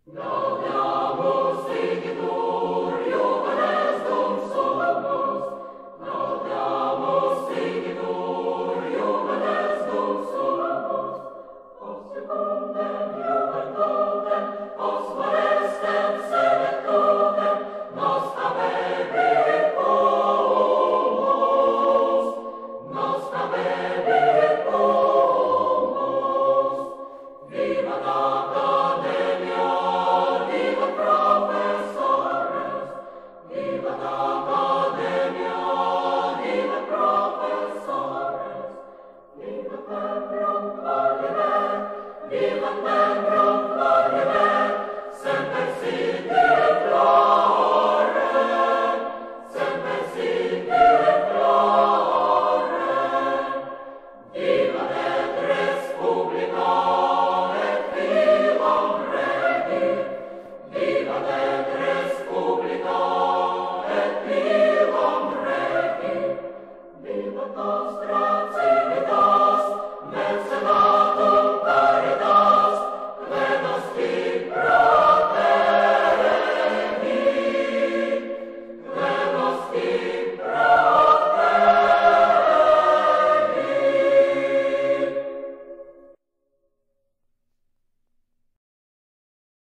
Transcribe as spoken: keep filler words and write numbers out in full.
Gaudiamus igitur, Johannes dum sumus. Gaudiamus igitur, Johannes dum sumus. Os secundem Johannem, os valestem sedet codem, nos habebit pomus, nos habebit pomus. Vivat Academia, vivat professores, vivat Academia, vivat professores, vivat membrum qualime, vivat membrum